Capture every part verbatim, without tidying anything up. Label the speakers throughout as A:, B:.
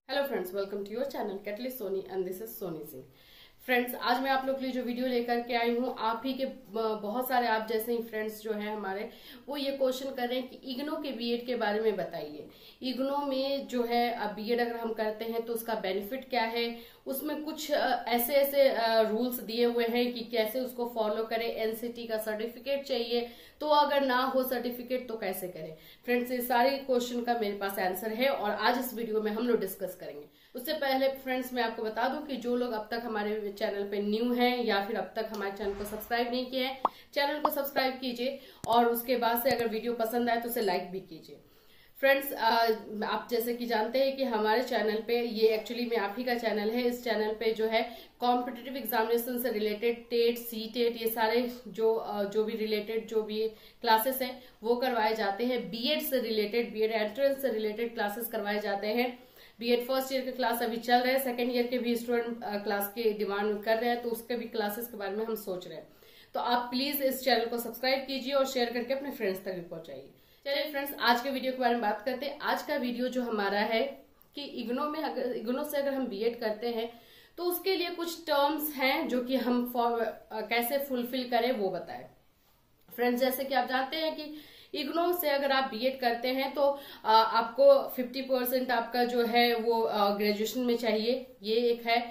A: Hello friends, welcome to your channel catalyst Soni and this is Soni Singh. Friends, आज मैं आप लोग के लिए जो वीडियो लेकर के आई हूँ, आप ही के बहुत सारे आप जैसे ही फ्रेंड्स जो हैं हमारे, वो ये क्वेश्चन कर रहे हैं कि इग्नो के बीएड के बारे में बताइए। इग्नो में जो है अब बीएड अगर हम करते हैं तो उसका बेनिफिट क्या है, उसमें कुछ ऐसे ऐसे रूल्स दिए हुए हैं कि कैसे उसको फॉलो करें। एनसीटी का सर्टिफिकेट चाहिए तो अगर ना हो सर्टिफिकेट तो कैसे करें। फ्रेंड्स, ये सारे क्वेश्चन का मेरे पास आंसर है और आज इस वीडियो में हम लोग डिस्कस करेंगे। उससे पहले फ्रेंड्स मैं आपको बता दूं कि जो लोग अब तक हमारे चैनल पे न्यू हैं या फिर अब तक हमारे चैनल को सब्सक्राइब नहीं किए हैं, चैनल को सब्सक्राइब कीजिए और उसके बाद से अगर वीडियो पसंद आए तो उसे लाइक भी कीजिए। फ्रेंड्स, आप जैसे कि जानते हैं कि हमारे चैनल पे, ये एक्चुअली में आप ही का चैनल है, इस चैनल पे जो है कॉम्पिटिटिव एग्जामिनेशन से रिलेटेड टेट सी टेट ये सारे जो जो भी रिलेटेड जो भी क्लासेस हैं वो करवाए जाते हैं। बीएड से रिलेटेड, बीएड एंट्रेंस से रिलेटेड क्लासेस करवाए जाते हैं। बीएड फर्स्ट ईयर के क्लास अभी चल रहे हैं, सेकेंड ईयर के भी स्टूडेंट क्लास की डिमांड कर रहे हैं, तो उसके भी क्लासेस के बारे में हम सोच रहे हैं। तो आप प्लीज इस चैनल को सब्सक्राइब कीजिए और शेयर करके अपने फ्रेंड्स तक भी पहुंचाइए। चलिए फ्रेंड्स, आज के वीडियो के बारे में बात करते हैं। आज का वीडियो जो हमारा है कि इग्नो में अगर इग्नो से अगर हम बीएड करते हैं तो उसके लिए कुछ टर्म्स हैं जो कि हम कैसे फुलफिल करें वो बताएं। फ्रेंड्स, जैसे कि आप जानते हैं कि इग्नो से अगर आप बीएड करते हैं तो आ, आपको पचास परसेंट आपका जो है वो ग्रेजुएशन में चाहिए, ये एक है।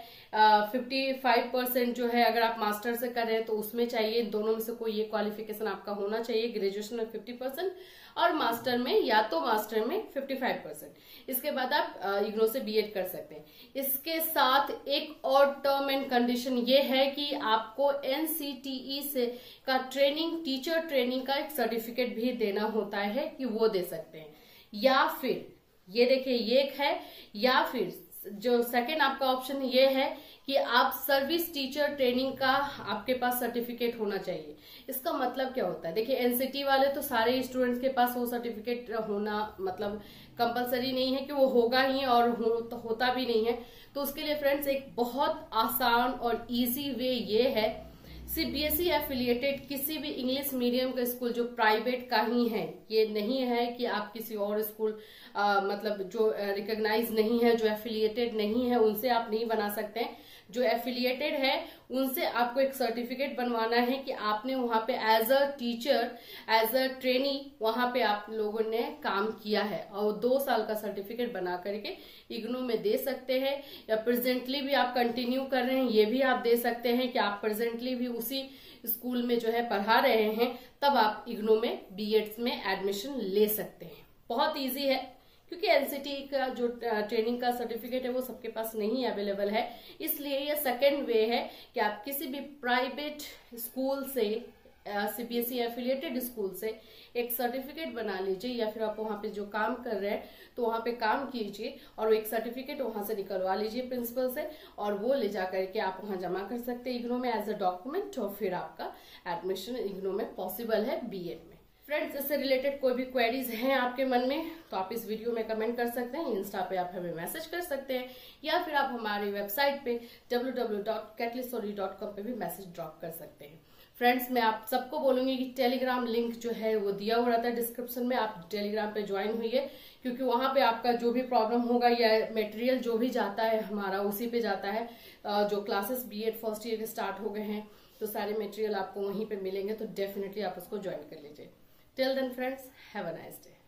A: पचपन परसेंट जो है अगर आप मास्टर से कर रहे हैं तो उसमें चाहिए। दोनों में से कोई ये क्वालिफिकेशन आपका होना चाहिए, ग्रेजुएशन में पचास परसेंट और मास्टर में या तो मास्टर में पचपन परसेंट। इसके बाद आप इग्नो से बीएड कर सकते हैं। इसके साथ एक और टर्म एंड कंडीशन ये है कि आपको एनसीटीई से का ट्रेनिंग, टीचर ट्रेनिंग का एक सर्टिफिकेट भी देना होता है कि वो दे सकते हैं। या फिर ये देखिए, ये एक है, या फिर जो सेकेंड आपका ऑप्शन ये है कि आप सर्विस टीचर ट्रेनिंग का आपके पास सर्टिफिकेट होना चाहिए। इसका मतलब क्या होता है, देखिए एनसीटी वाले तो सारे स्टूडेंट्स के पास वो सर्टिफिकेट होना मतलब कंपलसरी नहीं है कि वो होगा ही, और हो, तो होता भी नहीं है। तो उसके लिए फ्रेंड्स एक बहुत आसान और इजी वे ये है, सीबीएसई एफिलिएटेड किसी भी इंग्लिश मीडियम का स्कूल जो प्राइवेट का ही है, ये नहीं है कि आप किसी और स्कूल आ, मतलब जो रिकॉग्नाइज नहीं है, जो एफिलिएटेड नहीं है, उनसे आप नहीं बना सकते हैं। जो एफिलिएटेड है उनसे आपको एक सर्टिफिकेट बनवाना है कि आपने वहां पे as a teacher, as a trainee वहां पे आप लोगों ने काम किया है, और दो साल का सर्टिफिकेट बना करके इग्नो में दे सकते हैं। या प्रेजेंटली भी आप कंटिन्यू कर रहे हैं, ये भी आप दे सकते हैं कि आप प्रेजेंटली भी उसी स्कूल में जो है पढ़ा रहे हैं, तब आप इग्नो में बीएड में एडमिशन ले सकते हैं। बहुत ईजी है, क्योंकि एनसीटी का जो ट्रेनिंग का सर्टिफिकेट है वो सबके पास नहीं अवेलेबल है। इसलिए ये सेकेंड वे है कि आप किसी भी प्राइवेट स्कूल से, सीबीएसई एफिलिएटेड स्कूल से एक सर्टिफिकेट बना लीजिए, या फिर आप वहां पे जो काम कर रहे हैं तो वहां पे काम कीजिए और एक सर्टिफिकेट वहां से निकलवा लीजिए प्रिंसिपल से, और वो ले जा करके आप वहां जमा कर सकते हैं इग्नो में एज अ डॉक्यूमेंट, और फिर आपका एडमिशन इग्नो में पॉसिबल है बीएड में। फ्रेंड्स, इससे रिलेटेड कोई भी क्वेरीज हैं आपके मन में तो आप इस वीडियो में कमेंट कर सकते हैं, इंस्टा पे आप हमें मैसेज कर सकते हैं, या फिर आप हमारी वेबसाइट पे W W W dot catalyst Soni dot com पे भी मैसेज ड्रॉप कर सकते हैं। फ्रेंड्स, मैं आप सबको बोलूंगी कि टेलीग्राम लिंक जो है वो दिया हुआ रहता है डिस्क्रिप्शन में, आप टेलीग्राम पे ज्वाइन हुई, क्योंकि वहां पे आपका जो भी प्रॉब्लम होगा या मटेरियल जो भी जाता है हमारा उसी पे जाता है। जो क्लासेस बीएड फर्स्ट ईयर के स्टार्ट हो गए हैं तो सारे मटेरियल आपको वहीं पे मिलेंगे, तो डेफिनेटली आप उसको ज्वाइन कर लीजिए। Till then friends, have a nice day.